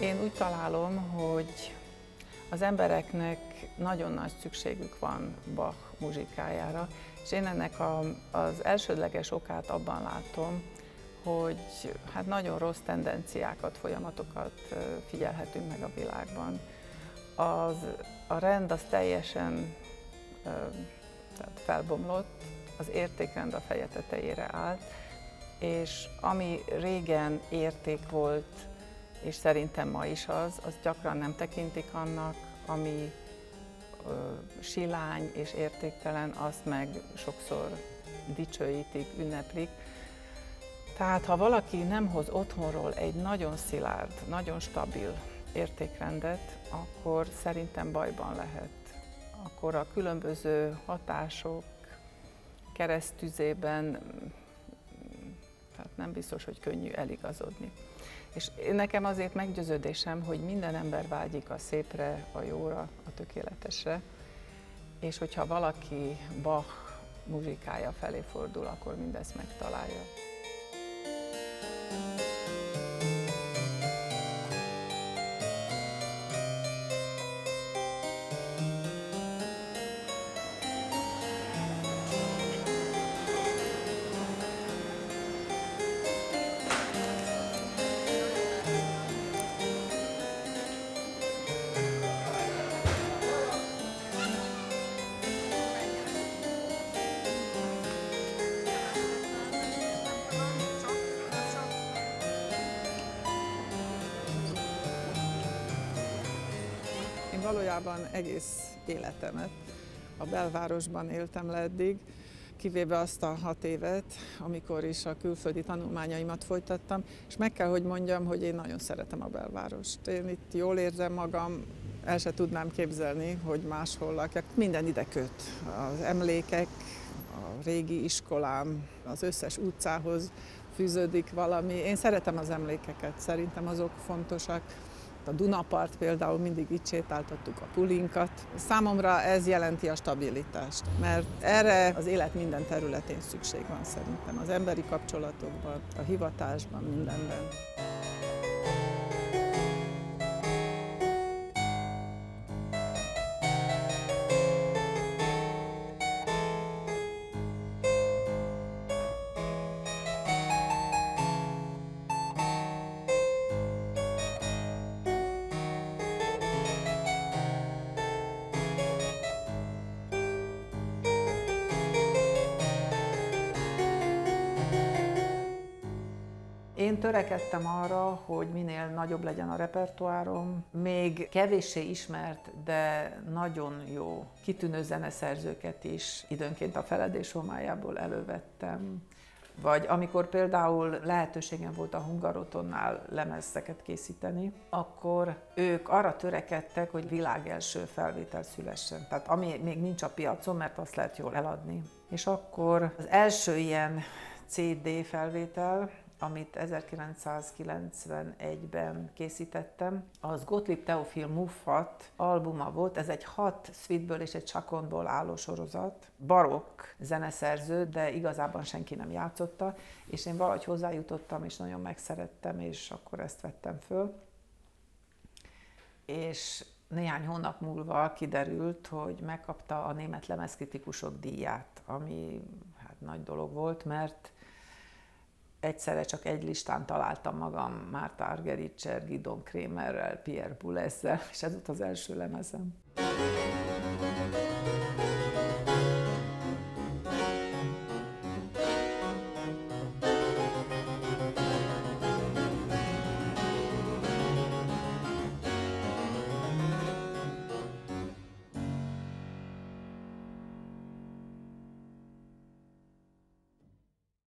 Én úgy találom, hogy az embereknek nagyon nagy szükségük van Bach muzsikájára, és én ennek az elsődleges okát abban látom, hogy hát nagyon rossz tendenciákat, folyamatokat figyelhetünk meg a világban. A rend az teljesen tehát felbomlott, az értékrend a feje tetejére állt, és ami régen érték volt, és szerintem ma is az gyakran nem tekintik annak, ami silány és értéktelen, azt meg sokszor dicsőítik, ünneplik. Tehát ha valaki nem hoz otthonról egy nagyon szilárd, nagyon stabil értékrendet, akkor szerintem bajban lehet. Akkor a különböző hatások keresztüzében tehát nem biztos, hogy könnyű eligazodni. És nekem azért meggyőződésem, hogy minden ember vágyik a szépre, a jóra, a tökéletesre, és hogyha valaki Bach muzsikája felé fordul, akkor mindezt megtalálja. Én valójában egész életemet a belvárosban éltem le eddig, kivéve azt a 6 évet, amikor is a külföldi tanulmányaimat folytattam, és meg kell, hogy mondjam, hogy én nagyon szeretem a belvárost. Én itt jól érzem magam, el se tudnám képzelni, hogy máshol lakjak. Minden ide köt. Az emlékek, a régi iskolám, az összes utcához fűződik valami. Én szeretem az emlékeket, szerintem azok fontosak. A Dunapart például mindig itt sétáltattuk a pulinkat. Számomra ez jelenti a stabilitást, mert erre az élet minden területén szükség van szerintem, az emberi kapcsolatokban, a hivatásban, mindenben. Én törekedtem arra, hogy minél nagyobb legyen a repertoárom. Még kevéssé ismert, de nagyon jó, kitűnő zeneszerzőket is időnként a Feledés homályából elővettem. Vagy amikor például lehetőségem volt a Hungarotonnál lemezeket készíteni, akkor ők arra törekedtek, hogy világelső felvétel szülessen. Tehát ami még nincs a piacon, mert azt lehet jól eladni. És akkor az első ilyen CD felvétel, amit 1991-ben készítettem, az Gottlieb Theophil Muffat albuma volt, ez egy 6 suiteből és egy chaconból álló sorozat, barokk zeneszerző, de igazában senki nem játszotta, és én valahogy hozzájutottam, és nagyon megszerettem, és akkor ezt vettem föl. És néhány hónap múlva kiderült, hogy megkapta a német lemezkritikusok díját, ami hát nagy dolog volt, mert egyszerre csak egy listán találtam magam Márta Argeritscher, Gidon Kremerrel, Pierre Boulezzel, és ez volt az első lemezem.